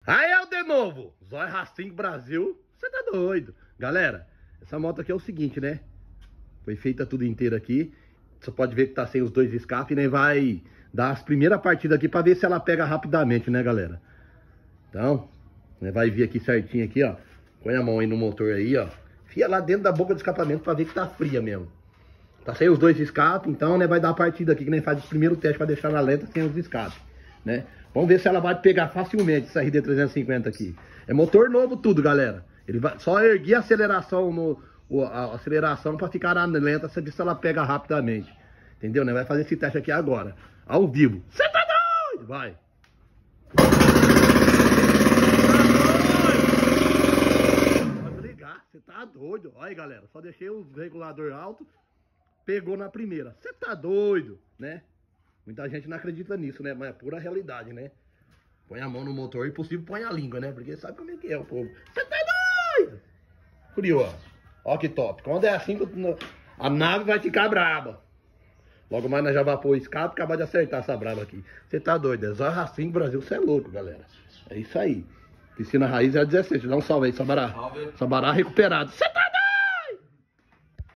Aí eu de novo, Zóio Racing Brasil, você tá doido. Galera, essa moto aqui é o seguinte, né? Foi feita tudo inteira aqui. Você pode ver que tá sem os dois escapes, né? Vai dar as primeiras partidas aqui pra ver se ela pega rapidamente, né, galera? Então, né, vai vir aqui certinho aqui, ó. Põe a mão aí no motor aí, ó. Fia lá dentro da boca do escapamento pra ver que tá fria mesmo. Tá sem os dois escapes, então, né, vai dar a partida aqui que nem faz o primeiro teste pra deixar na lenta sem os escapes, né? Vamos ver se ela vai pegar facilmente essa RD 350 aqui. É motor novo tudo, galera. Ele vai só erguer a aceleração a aceleração para ficar na lenta, você ver se ela pega rapidamente. Entendeu, né? Vai fazer esse teste aqui agora, ao vivo. Você tá doido? Vai. Pode ligar, você tá doido. Olha aí, galera, só deixei o regulador alto, pegou na primeira. Você tá doido, né? Muita gente não acredita nisso, né? Mas é pura realidade, né? Põe a mão no motor e, possível, põe a língua, né? Porque sabe como é que é o povo. Você tá doido? Curioso. Ó que top. Quando é assim, a nave vai ficar braba. Logo mais nós já vamos pôr o escape e acabar de acertar essa braba aqui. Você tá doido? É Zóio Racing Brasil, você é louco, galera. É isso aí. Piscina Raiz é a 17. Dá um salve aí, Sabará. Sabará recuperado. Você tá doido?